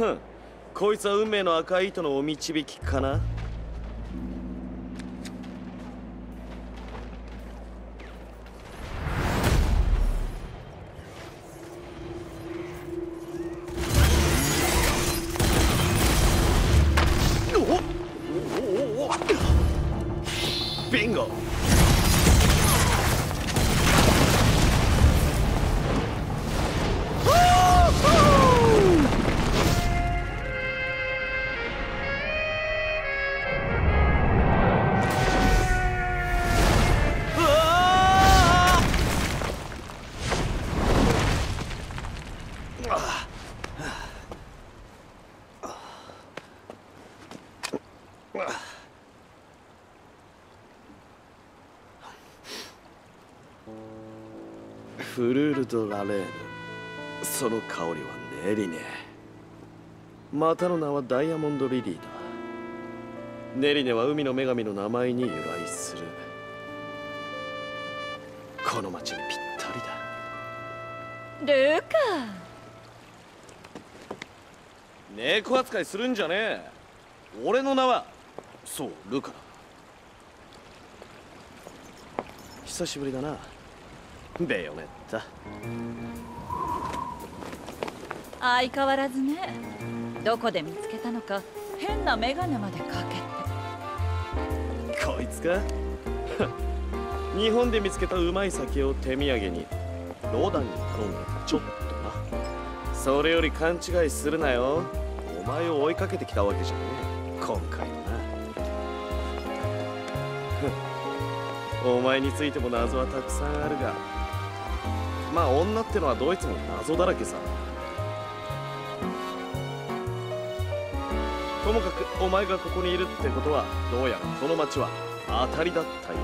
ふん、こいつは運命の赤い糸のお導きかな。ビンゴ。フルールとラレーヌ、その香りは練りね。またの名はダイヤモンドリリーだ。ネリネは海の女神の名前に由来する。この町にぴったりだ。 ルカ、 猫扱いするんじゃねえ。俺の名はそうルカだ。久しぶりだな、ベヨネッタ。 相変わらずね。どこで見つけたのか変なメガネまでかけて。 こいつか日本で見つけたうまい酒を手土産にロダンに頼んだ。ちょっとな。それより勘違いするなよ。お前を追いかけてきたわけじゃねえ今回はな。お前についても謎はたくさんあるが、まあ女ってのはどいつも謎だらけさ。ともかくお前がここにいるってことはどうやらこの町は当たりだったよ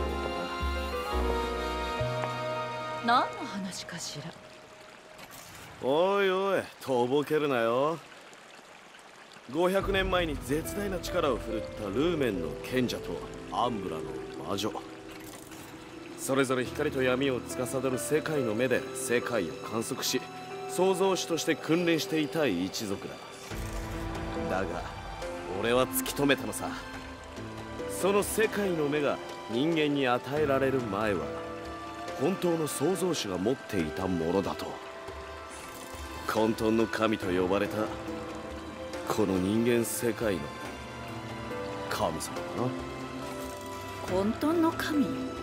何の話かしら。 おいおい、とぼけるなよ。500年前に絶大な力を振るったルーメンの賢者とアンブラの魔女、それぞれ光と闇を司る世界の目で世界を観測し、創造主として君臨していた一族だ。だが俺は突き止めたのさ。その世界の目が人間に与えられる前は本当の創造主が持っていたものだと。混沌の神と呼ばれたこの人間世界の神様だな。 混沌の神。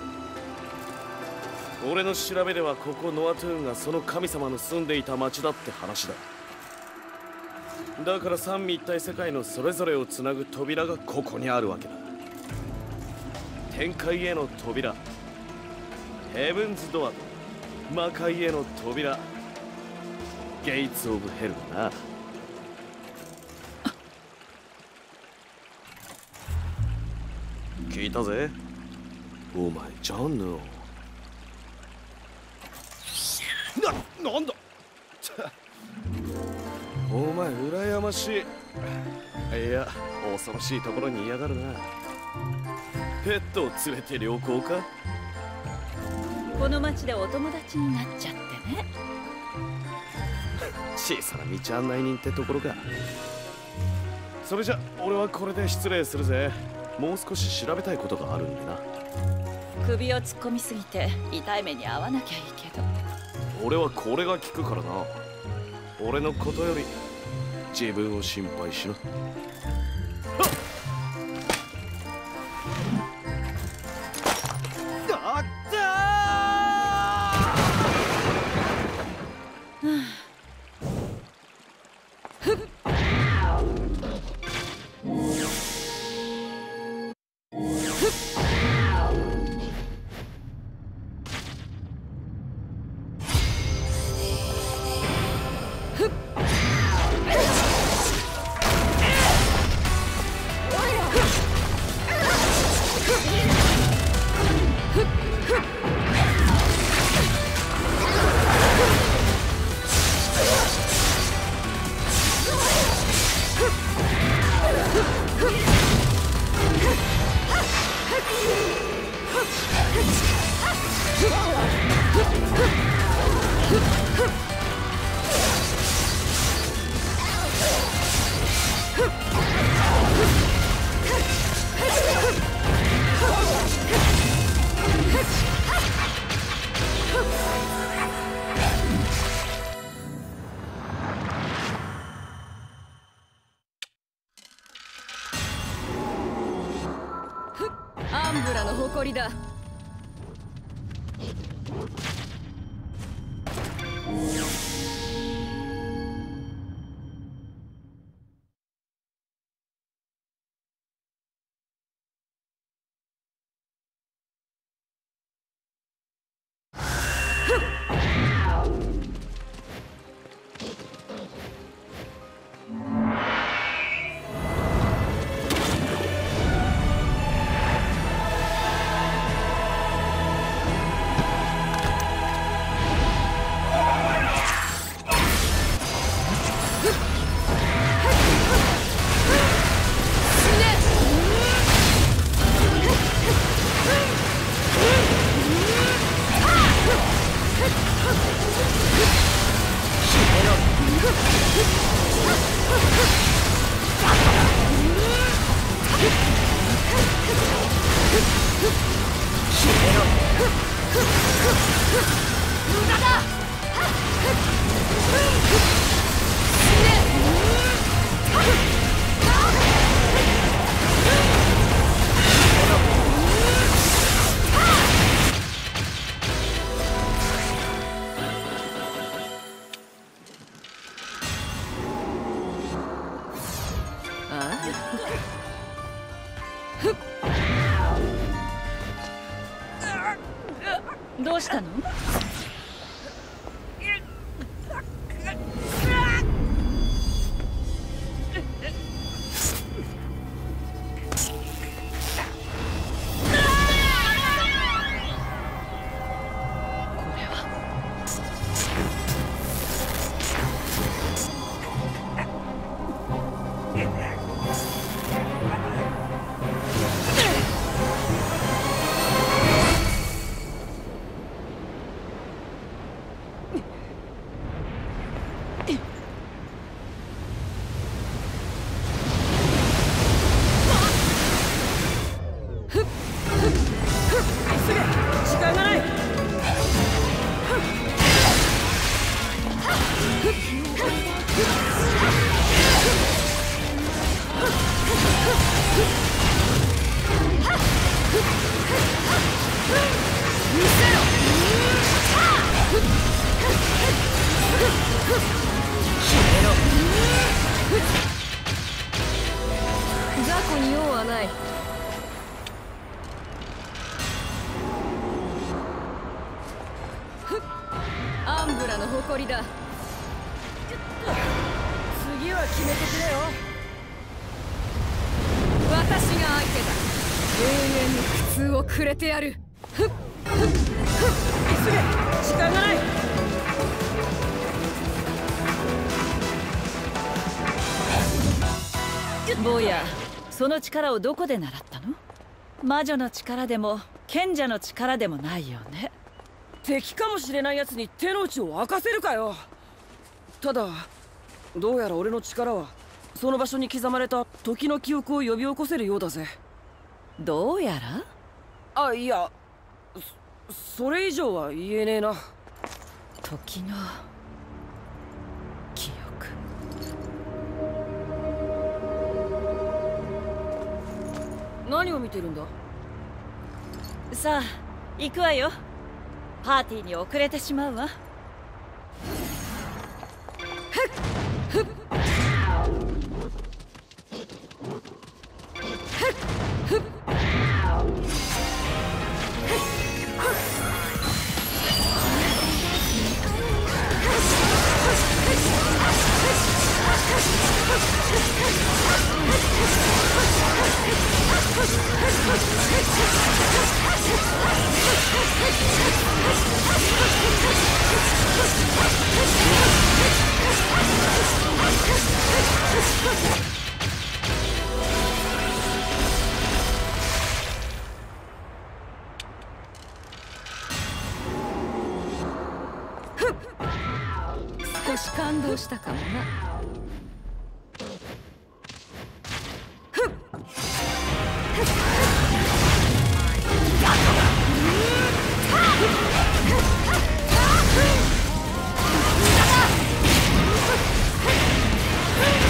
俺の調べではここノアトゥーンがその神様の住んでいた町だって話だ。だから三位一体世界のそれぞれをつなぐ扉がここにあるわけだ。天界への扉、ヘブンズドアと魔界への扉、ゲイツ・オブ・ヘルだな。聞いたぜ、お前ジャンヌを。なんだお前羨ましい。いや、恐ろしいところにいやがるな。ペットを連れて旅行か。 この町でお友達になっちゃってね。 小さな道案内人ってところか。それじゃ俺はこれで失礼するぜ。もう少し調べたいことがあるんでな。 首を突っ込みすぎて痛い目に遭わなきゃいいけど。 俺はこれが効くからな。俺のことより自分を心配しな。あったアンブラの誇りだ。 どうしたの？ 雑魚に用はない。アンブラの誇りだ。次は決めてくれよ。私が相手だ。永遠に苦痛をくれてやる。急げ、時間がない。 坊や、その力をどこで習ったの？魔女の力でも賢者の力でもないよね。 敵かもしれないやつに手の内を明かせるかよ。ただどうやら俺の力はその場所に刻まれた時の記憶を呼び起こせるようだぜ。 どうやら？ あ、いや、それ以上は言えねえな。 時の記憶。 何を見てるんだ？ さあ行くわよ。パーティーに遅れてしまうわ。 少し感動したかもな。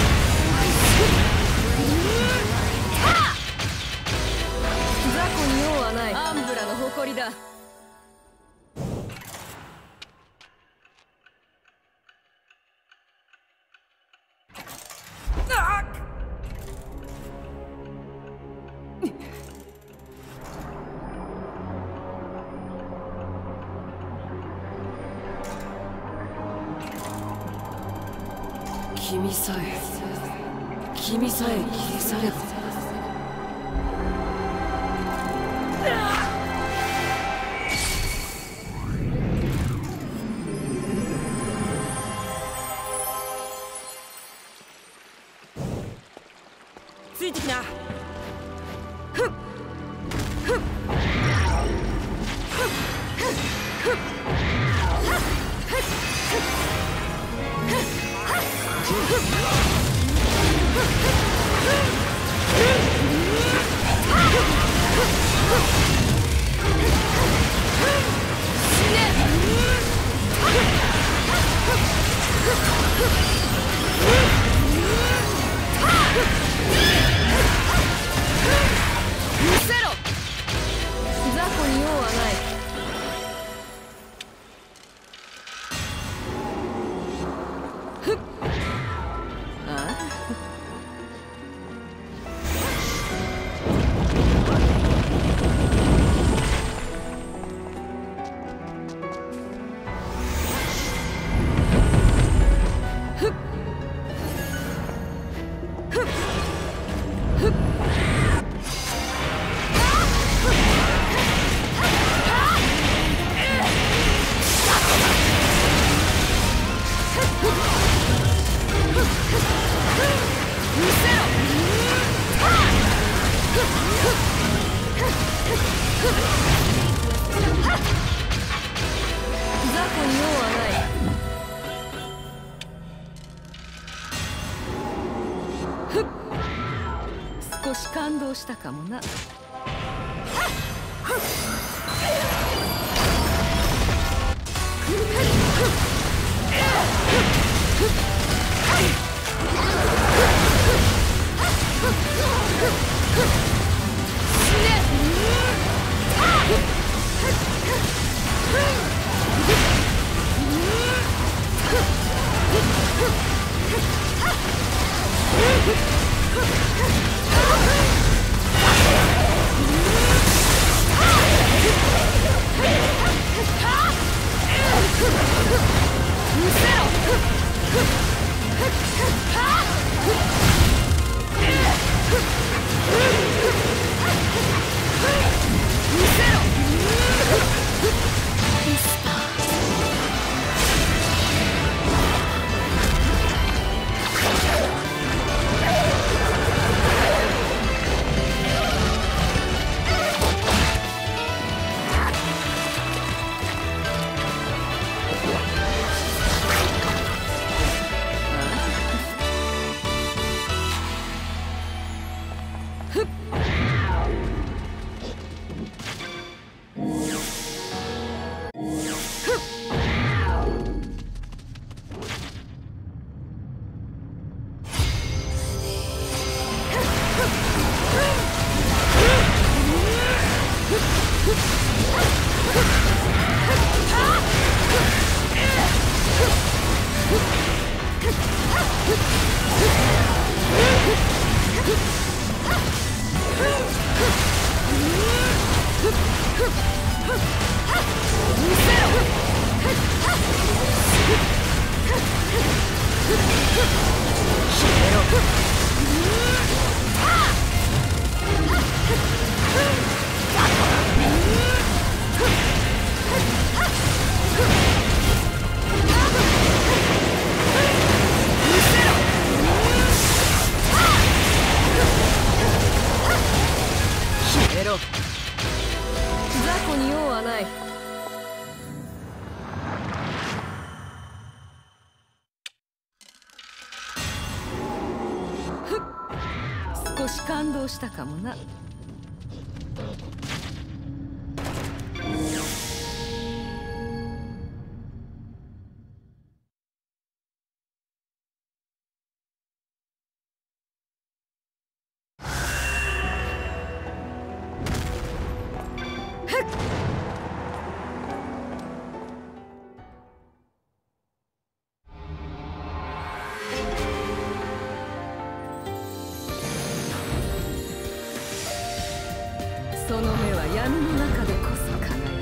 雑魚に用だ。君さえ消されば。ついてきな。少し感動したかもな。雑魚に用はない。少し感動したかもな。 その目は闇の中でこそ輝く。